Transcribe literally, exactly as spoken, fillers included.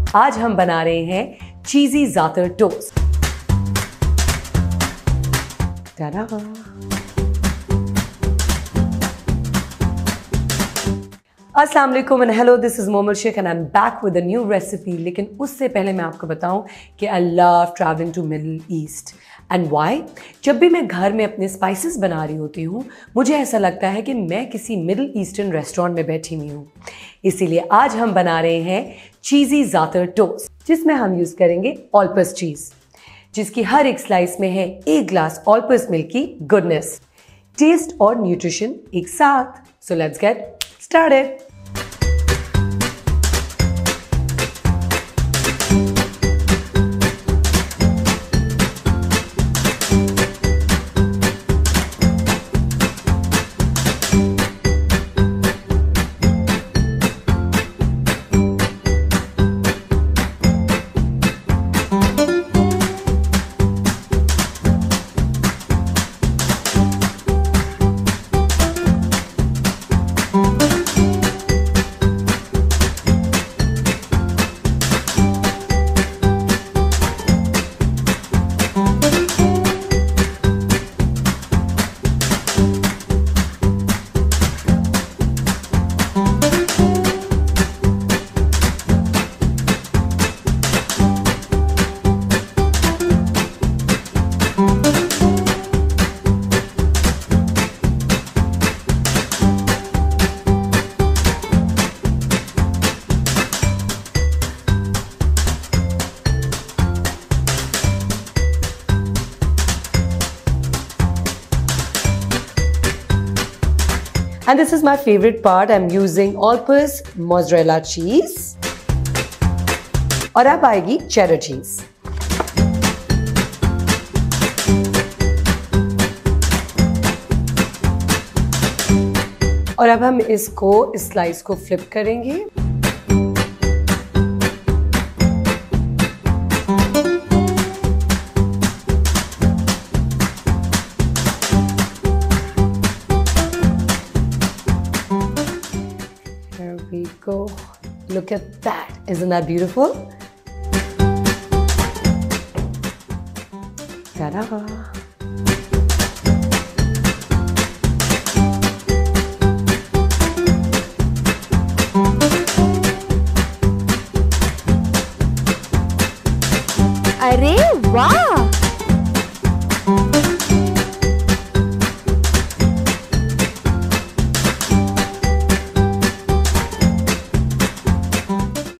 आज हम बना रहे हैं चीजी ज़ातर टोस्ट। Ta-da! अस्सलाम वालेकुम and hello, this is Momal Sheikh and I am back with a new recipe. लेकिन उससे पहले मैं आपको बताऊं कि I love travelling to Middle East and why. जब भी मैं घर में अपने स्पाइसेस बना रही होती हूँ, मुझे ऐसा लगता है कि मैं किसी मिडिल ईस्टर्न रेस्टोरेंट में बैठी हुई हूँ। इसीलिए आज हम बना रहे हैं चीज़ी ज़ातर टोस्ट, जिसमें हम यूज़ करेंगे ऑल्पर्स चीज़, जिसकी हर एक स्लाइस में है एक ग्लास ऑल्पर्स मिल्क की गुडनेस। टेस्ट और न्यूट्रिशन एक साथ। So let's get started. And this is my favorite part. I'm using Olper's mozzarella cheese और अब आएगी cheddar cheese। और अब हम इसको इस स्लाइस को फ्लिप करेंगे। We go. Look at that. Isn't that beautiful? Ta-da! अरे वाह!